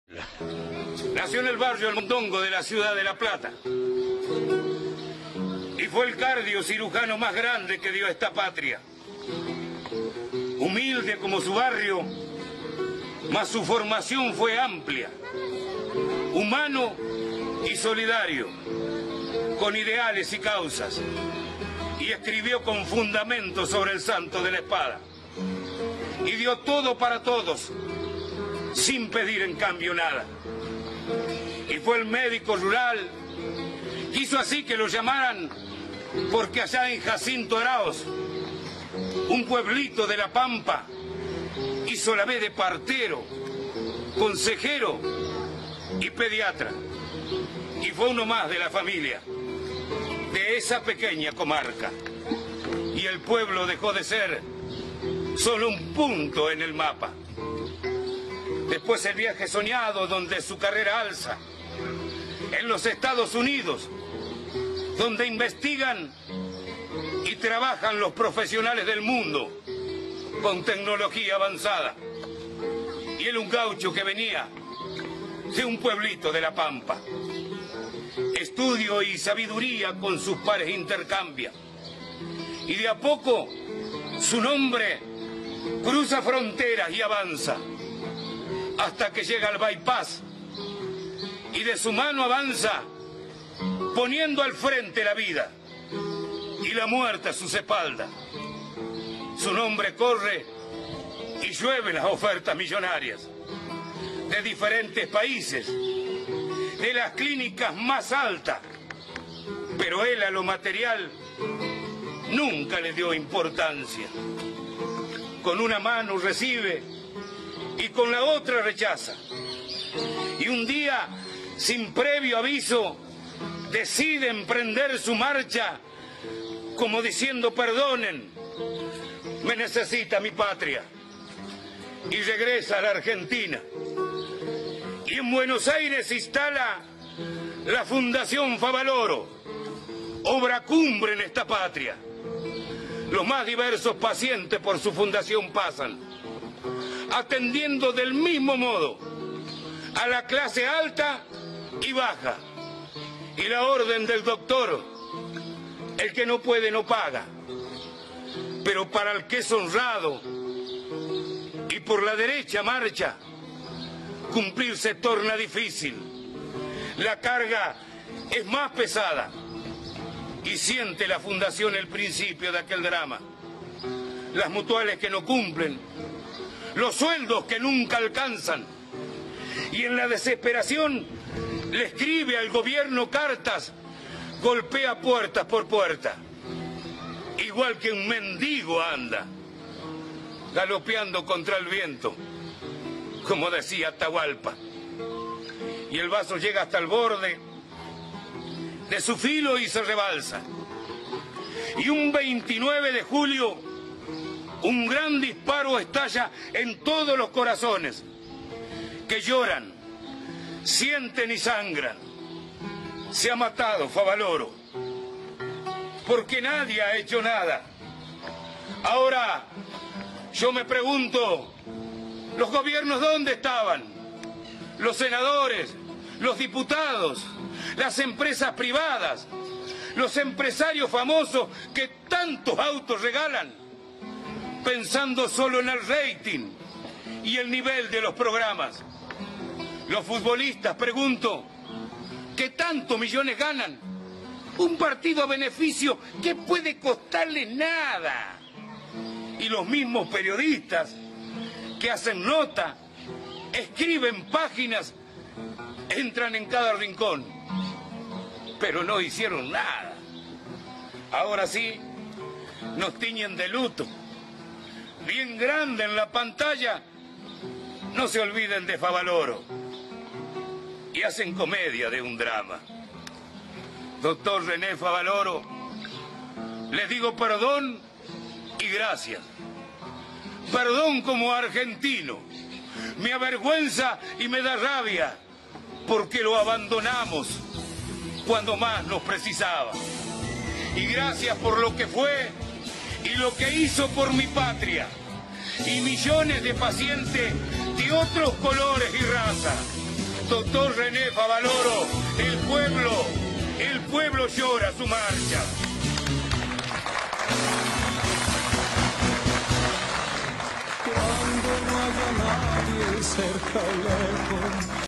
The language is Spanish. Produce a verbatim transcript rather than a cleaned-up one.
Nació en el barrio El Mondongo de la ciudad de La Plata y fue el cardiocirujano más grande que dio esta patria. Humilde como su barrio, mas su formación fue amplia, humano y solidario, con ideales y causas, y escribió con fundamento sobre el santo de la espada, y dio todo para todos, sin pedir en cambio nada. Y fue el médico rural, quiso así que lo llamaran, porque allá en Jacinto Araoz, un pueblito de La Pampa, hizo la vez de partero, consejero y pediatra, y fue uno más de la familia, de esa pequeña comarca, y el pueblo dejó de ser solo un punto en el mapa. Después el viaje soñado donde su carrera alza, en los Estados Unidos, donde investigan y trabajan los profesionales del mundo con tecnología avanzada. Y él, un gaucho que venía de un pueblito de La Pampa. Estudio y sabiduría con sus pares intercambia. Y de a poco su nombre cruza fronteras y avanza, hasta que llega al bypass, y de su mano avanza, poniendo al frente la vida y la muerte a sus espaldas. Su nombre corre y llueven las ofertas millonarias de diferentes países, de las clínicas más altas, pero él a lo material nunca le dio importancia. Con una mano recibe y con la otra rechaza. Y un día, sin previo aviso, decide emprender su marcha, como diciendo: perdonen, me necesita mi patria. Y regresa a la Argentina. Y en Buenos Aires instala la Fundación Favaloro, obra cumbre en esta patria. Los más diversos pacientes por su fundación pasan, atendiendo del mismo modo a la clase alta y baja. Y la orden del doctor: el que no puede no paga. Pero para el que es honrado y por la derecha marcha, cumplir se torna difícil. La carga es más pesada. Y siente la fundación el principio de aquel drama. Las mutuales que no cumplen, los sueldos que nunca alcanzan. Y en la desesperación le escribe al gobierno cartas, golpea puertas por puerta. Igual que un mendigo anda, galopeando contra el viento, como decía Atahualpa. Y el vaso llega hasta el borde de su filo y se rebalsa. Y un veintinueve de julio, un gran disparo estalla en todos los corazones, que lloran, sienten y sangran. Se ha matado Favaloro, porque nadie ha hecho nada. Ahora, yo me pregunto, ¿los gobiernos dónde estaban? Los senadores, los diputados, las empresas privadas, los empresarios famosos que tantos autos regalan, pensando solo en el rating y el nivel de los programas. Los futbolistas, pregunto, ¿qué tantos millones ganan? Un partido a beneficio que puede costarle nada. Y los mismos periodistas que hacen nota, escriben páginas, entran en cada rincón, pero no hicieron nada. Ahora sí, nos tiñen de luto, bien grande en la pantalla. No se olviden de Favaloro, y hacen comedia de un drama. Doctor René Favaloro, les digo perdón y gracias. Perdón como argentino, me avergüenza y me da rabia, porque lo abandonamos cuando más nos precisaba. Y gracias por lo que fue y lo que hizo por mi patria y millones de pacientes de otros colores y razas. Doctor René Favaloro, el pueblo, el pueblo llora su marcha. Cuando no haya nadie cerca o lejos.